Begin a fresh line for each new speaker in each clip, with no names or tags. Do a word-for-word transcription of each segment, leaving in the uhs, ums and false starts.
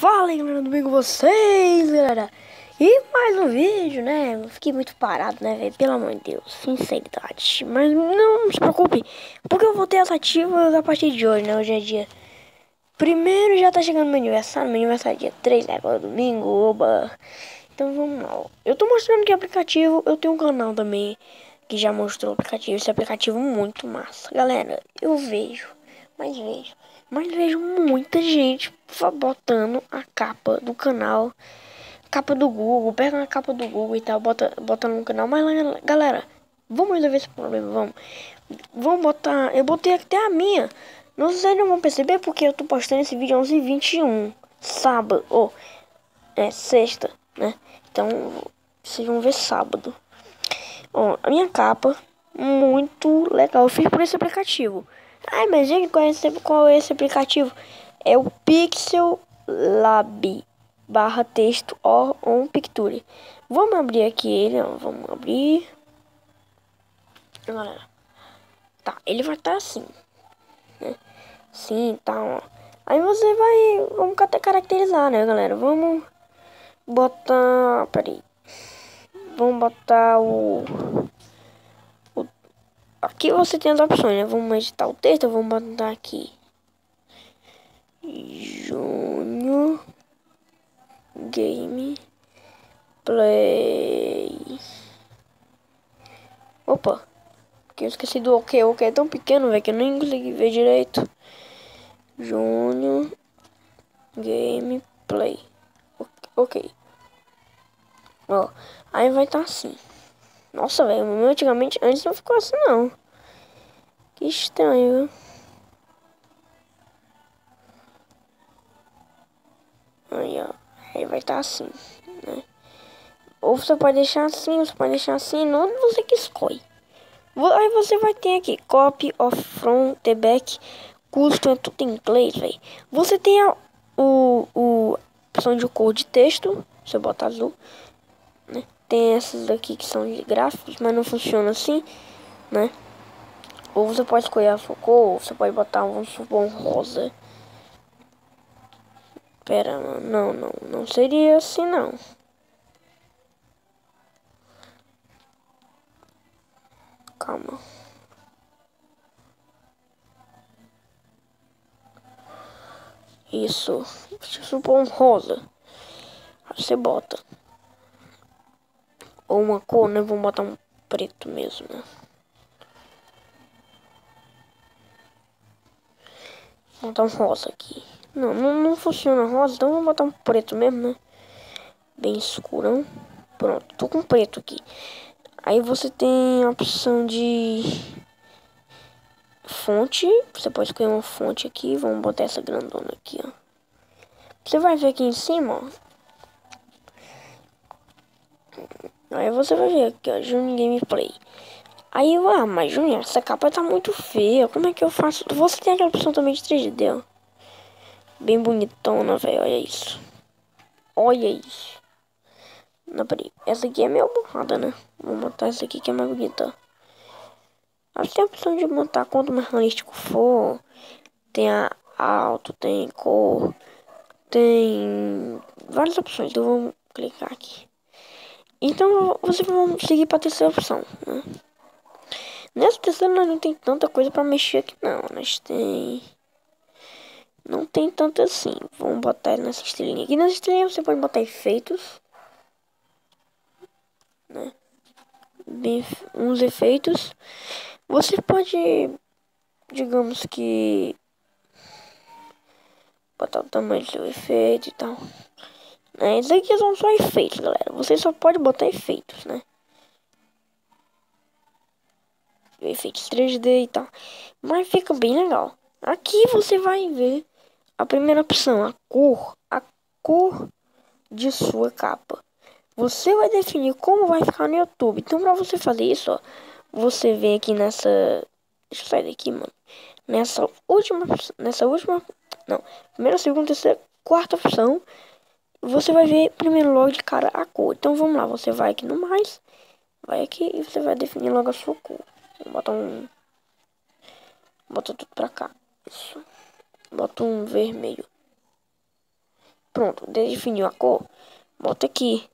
Fala aí, galera, tudo bem com vocês, galera? E mais um vídeo, né? Eu fiquei muito parado, né, velho? Pelo amor de Deus, sinceridade. Mas não se preocupe, porque eu vou ter as ativas a partir de hoje, né? Hoje é dia primeiro, já tá chegando meu aniversário. Meu aniversário é dia três, né? Agora é domingo, oba. Então vamos lá. Eu tô mostrando que aplicativo, eu tenho um canal também que já mostrou o aplicativo. Esse aplicativo é muito massa. Galera, eu vejo, mas vejo. Mas vejo muita gente botando a capa do canal, capa do Google, pega a capa do Google e tal, bota, bota no canal. Mas galera, vamos resolver esse problema, vamos. Vamos botar, eu botei até a minha. Não sei se vocês não vão perceber porque eu tô postando esse vídeo onze e vinte e um, sábado, ou oh, é sexta, né? Então vocês vão ver sábado. Ó, a minha capa, muito legal, eu fiz por esse aplicativo. Ai, mas gente, qual é esse, qual é esse aplicativo? É o Pixel Lab barra texto or on picture. Vamos abrir aqui ele, ó. Vamos abrir. Galera, tá, ele vai estar tá assim, né? Sim, tá, ó. Aí você vai, vamos até caracterizar, né, galera? Vamos botar, peraí. Vamos botar o... Aqui você tem as opções, né? Vamos editar o texto, vamos botar aqui Júnior Game Play. Opa, que eu esqueci do OK. O OK é tão pequeno, velho, que eu nem consegui ver direito. Júnior Game Play. Ok. Ó, aí vai estar tá assim. Nossa, velho, o meu antigamente, antes não ficou assim, não. Que estranho, viu? Aí, ó. Aí vai estar tá assim, né? Ou você pode deixar assim, você pode deixar assim, não você que escolhe. Aí você vai ter aqui, copy of from the back, custom, é tudo em inglês, velho. Você tem a o, o opção de cor de texto, você bota azul, né? Tem essas aqui que são de gráficos, mas não funciona assim, né? Ou você pode escolher a sua cor, ou você pode botar um, um rosa. Pera, não, não, não seria assim, não. Calma. Isso. Se eu supor um rosa, aí você bota. Ou uma cor, né? Vamos botar um preto mesmo, né? Vou botar um rosa aqui. Não, não, não funciona rosa, então vamos botar um preto mesmo, né? Bem escurão. Pronto, tô com preto aqui. Aí você tem a opção de fonte. Você pode escolher uma fonte aqui. Vamos botar essa grandona aqui, ó. Você vai ver aqui em cima, ó. Aí você vai ver aqui, ó, Junior Gameplay. Aí eu, ah, mas Junior, essa capa tá muito feia. Como é que eu faço? Você tem aquela opção também de três D, ó. Bem bonitona, velho, olha isso. Olha isso. Não, peraí. Essa aqui é meio borrada, né? Vou botar essa aqui que é mais bonita. Aí tem a opção de montar quanto mais realístico for. Tem a alto, tem cor. Tem várias opções. Então vamos clicar aqui. Então você vai seguir para a terceira opção, né? Nessa terceira nós não tem tanta coisa para mexer aqui não. Nós tem... Não tem tanto assim. Vamos botar nessa estrelinha. Aqui nessa estrelinha você pode botar efeitos, né? Bem, uns efeitos. Você pode, digamos que, botar o tamanho do seu efeito e tal. Né? Isso aqui são só efeitos, galera. Você só pode botar efeitos, né? Efeitos três D e tal. Mas fica bem legal. Aqui você vai ver a primeira opção, a cor. A cor de sua capa. Você vai definir como vai ficar no YouTube. Então, pra você fazer isso, ó, você vem aqui nessa... Deixa eu sair daqui, mano. Nessa última... Nessa última... Não. Primeira, segunda, terceira, quarta opção. Você vai ver primeiro logo de cara a cor. Então, vamos lá. Você vai aqui no mais. Vai aqui e você vai definir logo a sua cor. Bota um... Bota tudo pra cá. Isso. Bota um vermelho. Pronto, definiu a cor. Bota aqui.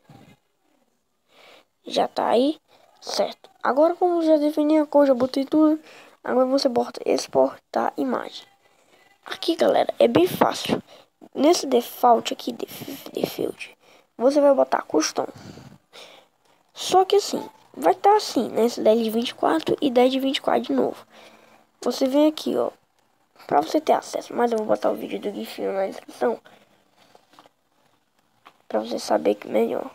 Já tá aí, certo. Agora, como já defini a cor, já botei tudo. Agora você bota exportar imagem. Aqui, galera, é bem fácil. Nesse default aqui, default, você vai botar custom. Só que assim, vai estar tá assim, nesse dez de vinte e quatro e dez de vinte e quatro de novo. Você vem aqui, ó, pra você ter acesso. Mas eu vou botar o vídeo do GIFinho na descrição, pra você saber que melhor.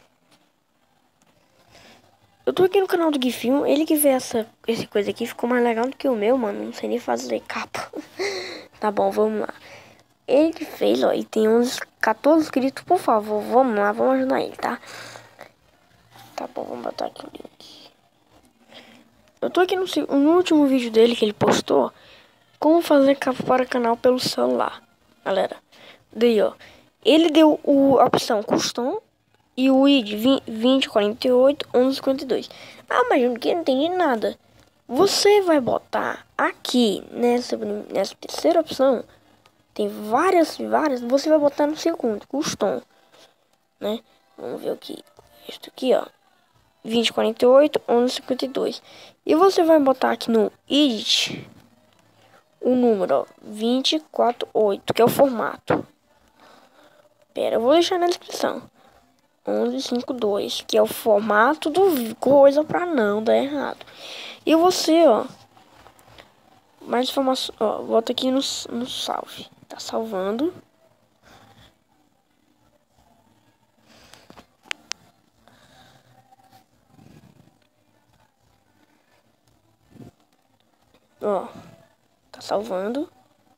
Eu tô aqui no canal do GIFinho, ele que fez essa, essa coisa aqui, ficou mais legal do que o meu, mano. Não sei nem fazer capa. Tá bom, vamos lá. Ele que fez, ó, e tem uns quatorze inscritos, por favor, vamos lá, vamos ajudar ele, tá? Tá bom, vamos botar aqui o link. Eu tô aqui no, no último vídeo dele que ele postou, como fazer capa para canal pelo celular, galera. Daí, ó, ele deu o, a opção custom e o I D vinte, quarenta e oito, onze, cinquenta e dois. Ah, mas eu não entendi nada. Você vai botar aqui nessa, nessa terceira opção, tem várias, várias, você vai botar no segundo, custom, né? Vamos ver o que, isso aqui, ó, vinte, quarenta e oito, onze, cinquenta e dois. E você vai botar aqui no edit o número, ó, vinte, quarenta e oito, que é o formato. Pera, eu vou deixar na descrição. onze, cinquenta e dois, que é o formato do coisa pra não dar errado. E você, ó, mais informação, ó, volta aqui no, no salve. Tá salvando. Ó, tá salvando.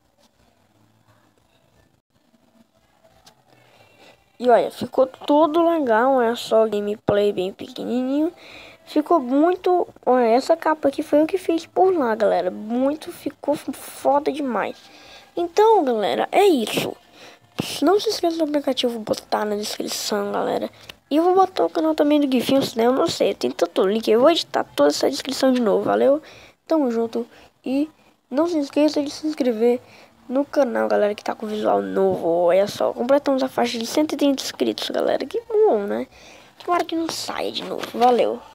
E olha, ficou tudo legal, é só gameplay bem pequenininho. Ficou muito... Olha, essa capa aqui foi eu que fiz por lá, galera. Muito, ficou foda demais. Então, galera, é isso. Não se esqueça do aplicativo, vou botar na descrição, galera. E eu vou botar o canal também do GIFinho, senão eu não sei. Tem tanto link, eu vou editar toda essa descrição de novo, valeu? Tamo junto. E não se esqueça de se inscrever no canal, galera, que tá com visual novo. Olha só, completamos a faixa de cento e trinta inscritos, galera. Que bom, né? Tomara que não saia de novo. Valeu.